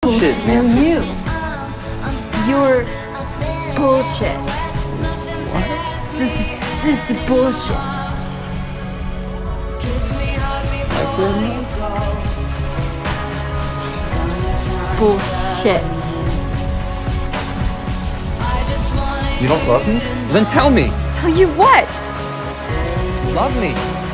Shit, man. You. You're bullshit. What? This is bullshit. Like that? Bullshit. You don't love me? Then tell me. Tell you what? You love me.